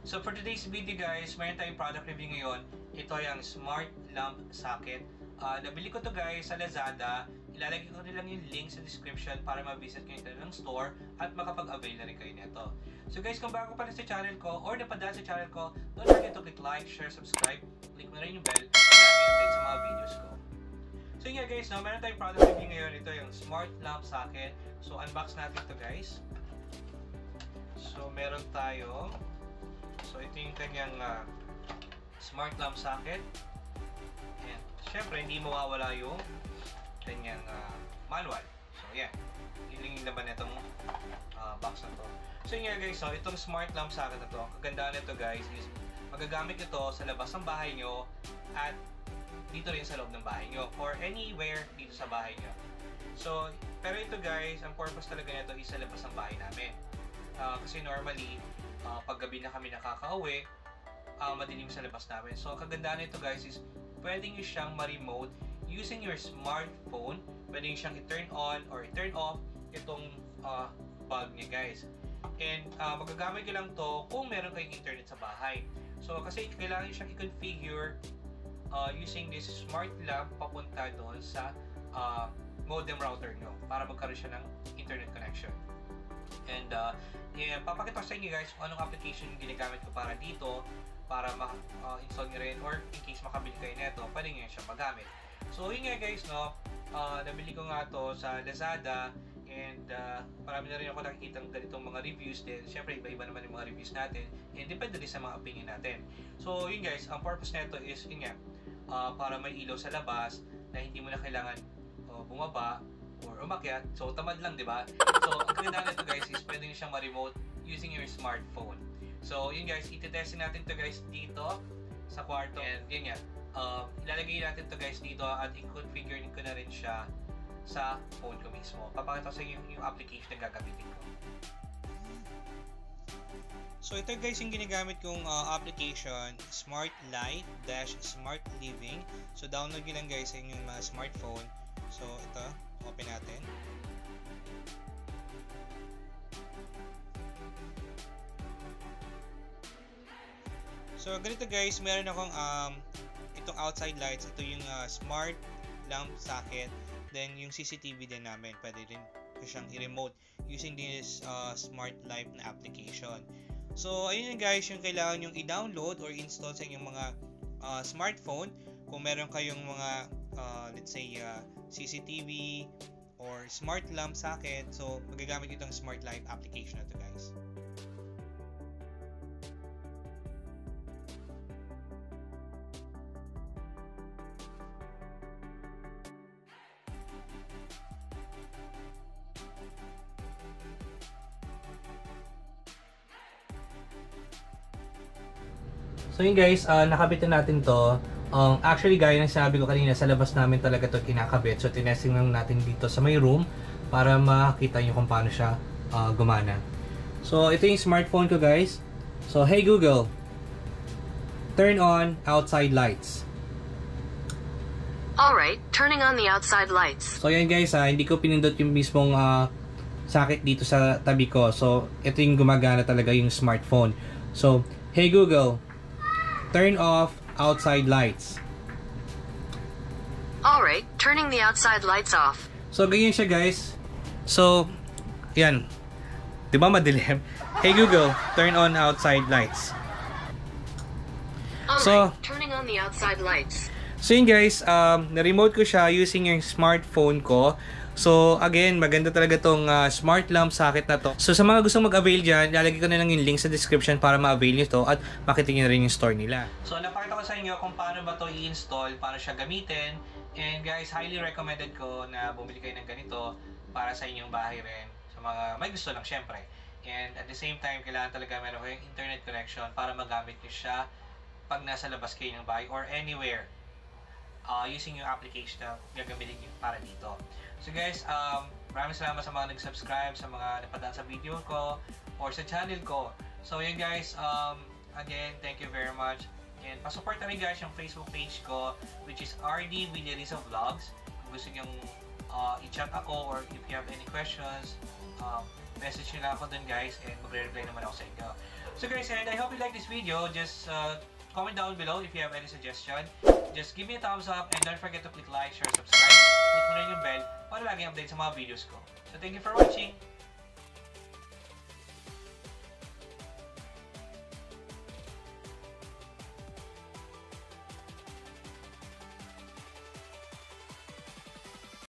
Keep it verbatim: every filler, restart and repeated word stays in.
So for today's video guys, mayroon tayong product review ngayon. Ito ay ang Smart Lamp Socket. Uh, nabili ko to guys sa Lazada. Ilalagay ko rin lang yung link sa description para ma-visit kayo nito ng store at makapag-avail na rin kayo nito. So guys, kung bago pa rin sa channel ko or napadaan sa channel ko, don't forget to click like, share, subscribe, click mo rin yung bell para i-update sa mga videos ko. So yun nga guys, no, meron tayong product review ngayon. Ito yung Smart Lamp Socket. So unbox natin ito guys. So meron tayo. So ito yung kanyang uh, Smart Lamp Socket. And syempre hindi mawawala yung kanyang uh, manual. So yan. Yun yung laman nitong uh, box na to. So yun nga guys, so itong Smart Lamp Socket na to, kagandaan nito guys is magagamit ito sa labas ng bahay nyo at dito rin sa loob ng bahay nyo or anywhere dito sa bahay nyo. So, pero ito guys, ang purpose talaga nito is sa labas ng bahay namin. Uh, kasi normally, uh, pag gabi na kami nakaka-uwi, uh, madilim sa labas namin. So, ang kagandaan nito guys is pwede nyo siyang ma-remote using your smartphone. Pwede nyo siyang i-turn on or i-turn off itong uh, bulb niya guys. And uh, magagamit nyo lang to kung meron kayong internet sa bahay. So, kasi kailangan nyo siyang i-configure uh, using this smart lamp papunta doon sa uh, modem router nyo para magkaroon siya ng internet connection. And uh, yeah, papakita ko sa inyo guys kung anong application yung ginagamit ko para dito para ma-install uh, nyo rin or in case makabili kayo neto, pwede nyo siya magamit. So yun nga guys, no, uh, nabili ko nga to sa Lazada and uh, marami na rin ako nakikita ng ganitong mga reviews din. Siyempre iba-iba naman yung mga reviews natin and depende din sa mga opinion natin. So yun guys, ang purpose nito is yun nga, uh, para may ilaw sa labas na hindi mo na kailangan uh, bumaba or umakyat. So tamad lang, di ba? So ang kagandaan nito guys is pwede nyo siyang ma-remote using your smartphone. So yun guys, ititestin natin to guys dito sa kwarto and yun nga, uh, ilalagay natin to guys dito at i-configure ko na rin siya sa phone ko mismo. Papakita ko sa inyo yung application na gagamitin ko. So ito guys yung ginagamit kong uh, application, Smart Light dash Smart Living. So download nyo lang guys sa inyong uh, smartphone. So ito, open natin. So ganito guys, meron akong um, itong outside lights. Ito yung uh, Smart Lamp Socket. Then yung C C T V din namin, pwede rin ko siyang i-remote using this uh, Smart Light na application. So ayun yung guys yung kailangan yung i-download or install sa inyong mga uh, smartphone. Kung meron kayong mga uh, let's say uh, C C T V or Smart Lamp Socket, so magagamit itong Smart Light application na to guys. So yun guys, uh, nakabit na natin to. Um, actually gaya ng sinabi ko kanina, sa labas namin talaga to kinakabit. So tinesting lang natin dito sa may room para makita nyo kung paano siya uh, gumana. So ito yung smartphone ko guys. So hey Google, turn on outside lights. Alright, turning on the outside lights. So yan guys, uh, hindi ko pinindot yung mismong uh, socket dito sa tabi ko. So ito yung gumagana talaga yung smartphone. So hey Google, turn off outside lights. Alright, turning the outside lights off. So, ganyan siya guys. So, yan. Diba madilim? Hey Google, turn on outside lights. Alright, So, turning on the outside lights. So yun guys, um, na-remote ko siya using yung smartphone ko. So again, maganda talaga tong uh, Smart Lamp Socket na to. So sa mga gustong mag-avail dyan, lalagay ko na lang yung link sa description para ma-avail nyo to at makita nyo na rin yung store nila. So napakita ko sa inyo kung paano ba to i-install, paano siya gamitin. And guys, highly recommended ko na bumili kayo ng ganito para sa inyong bahay rin. Sa mga may gusto lang syempre. And at the same time, kailangan talaga meron kayong internet connection para magamit nyo siya pag nasa labas kayo ng bahay or anywhere. Uh, using yung application na gagamitin nyo para dito. So guys, um, maraming salamat sa mga nag-subscribe, sa mga napadaan sa video ko or sa channel ko. So yun guys, um, again, thank you very much. And pasupport na rin guys yung Facebook page ko, which is R D Villariza Vlogs. Kung gusto nyo uh, i-chat ako, or if you have any questions, um, message nyo lang ako dun guys, and magre-reply naman ako sa inyo. So guys, and I hope you like this video. Just uh, comment down below if you have any suggestion. Just give me a thumbs up, and don't forget to click like, share, subscribe. Click mo rin yung bell para lagi update sa mga videos ko. So thank you for watching!